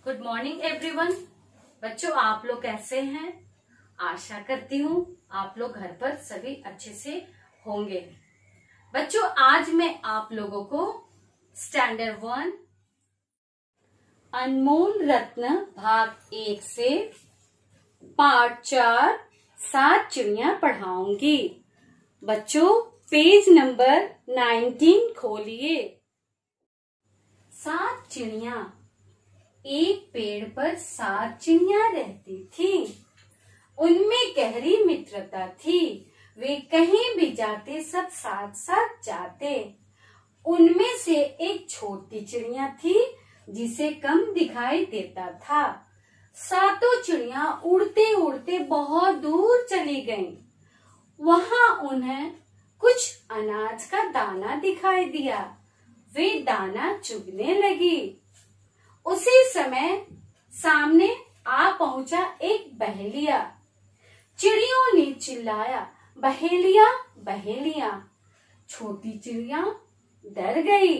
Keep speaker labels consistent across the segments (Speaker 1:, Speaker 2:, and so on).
Speaker 1: Good morning everyone. बच्चों, आप लोग कैसे हैं? आशा करती हूँ आप लोग घर पर सभी अच्छे से होंगे। बच्चों, आज मैं आप लोगों को स्टैंडर्ड 1 अनमोल रत्न भाग 1 से पार्ट 4 7 चिड़िया पढ़ाऊंगी। बच्चों, पेज नंबर 19 खोलिए। 7 चिड़िया। एक पेड़ पर 7 चिड़िया रहती थी। उनमें गहरी मित्रता थी। वे कहीं भी जाते सब साथ साथ जाते। उनमें से एक छोटी चिड़िया थी जिसे कम दिखाई देता था। 7 चिड़िया उड़ते उड़ते बहुत दूर चली गईं। वहां उन्हें कुछ अनाज का दाना दिखाई दिया। वे दाना चुगने लगी। उसी समय सामने आ पहुंचा एक बहेलिया। चिड़ियों ने चिल्लाया, बहेलिया बहेलिया। छोटी चिड़िया डर गई।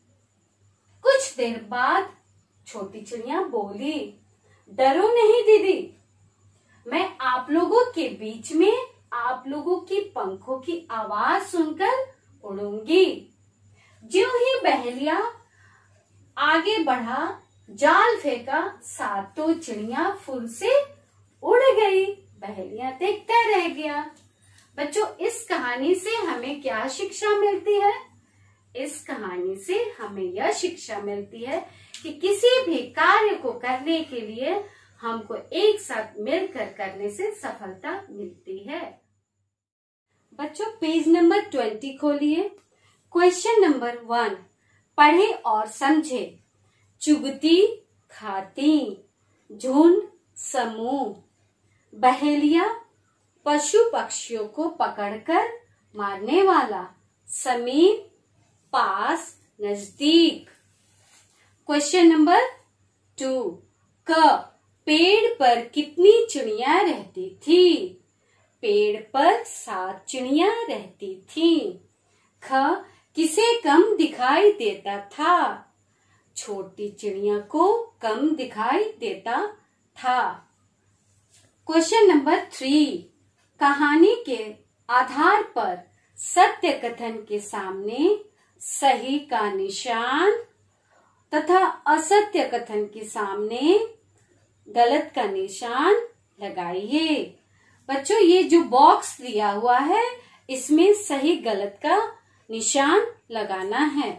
Speaker 1: कुछ देर बाद छोटी चिड़िया बोली, डरो नहीं दीदी, मैं आप लोगों के बीच में आप लोगों की पंखों की आवाज सुनकर उड़ूंगी। ज्यों ही बहेलिया आगे बढ़ा, जाल फेंका, 7 चिड़िया फुर से उड़ गई। बहेलिया देखता रह गया। बच्चों, इस कहानी से हमें क्या शिक्षा मिलती है? इस कहानी से हमें यह शिक्षा मिलती है कि किसी भी कार्य को करने के लिए हमको एक साथ मिलकर करने से सफलता मिलती है। बच्चों, पेज नंबर 20 खोलिए। क्वेश्चन नंबर 1 पढ़े और समझे। चुगती खाती, झुंड समूह। बहेलिया पशु पक्षियों को पकड़कर मारने वाला। समीप, पास, नजदीक। क्वेश्चन नंबर 2 क पेड़ पर कितनी चिड़िया रहती थी? पेड़ पर 7 चिड़िया रहती थी। ख किसे कम दिखाई देता था? छोटी चिड़िया को कम दिखाई देता था। क्वेश्चन नंबर 3 कहानी के आधार पर सत्य कथन के सामने सही का निशान तथा असत्य कथन के सामने गलत का निशान लगाइए। बच्चों, ये जो बॉक्स दिया हुआ है इसमें सही गलत का निशान लगाना है।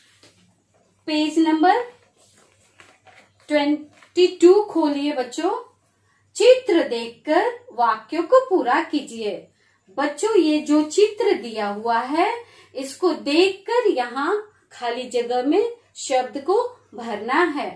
Speaker 1: पेज नंबर 22 खोलिए। बच्चों, चित्र देखकर वाक्यों को पूरा कीजिए। बच्चों, ये जो चित्र दिया हुआ है इसको देखकर यहाँ खाली जगह में शब्द को भरना है।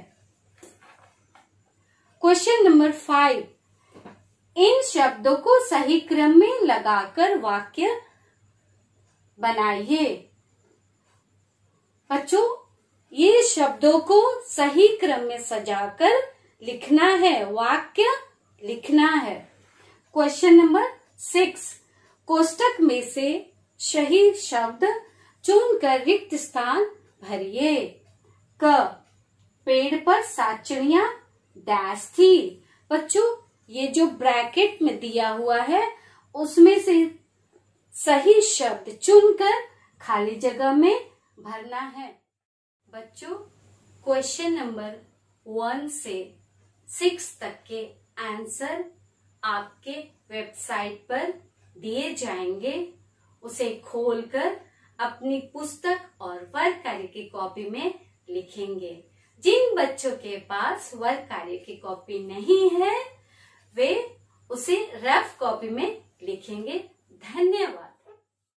Speaker 1: क्वेश्चन नंबर 5 इन शब्दों को सही क्रम में लगाकर वाक्य बनाइए। बच्चों, ये शब्दों को सही क्रम में सजाकर लिखना है, वाक्य लिखना है। क्वेश्चन नंबर 6 कोष्टक में से सही शब्द चुनकर रिक्त स्थान भरिए। क पेड़ पर 7 चिड़िया डैश थी। बच्चों, ये जो ब्रैकेट में दिया हुआ है उसमें से सही शब्द चुनकर खाली जगह में भरना है। बच्चों, क्वेश्चन नंबर 1 से 6 तक के आंसर आपके वेबसाइट पर दिए जाएंगे। उसे खोलकर अपनी पुस्तक और वर्ग कार्य की कॉपी में लिखेंगे। जिन बच्चों के पास वर्ग कार्य की कॉपी नहीं है वे उसे रफ कॉपी में लिखेंगे। धन्यवाद।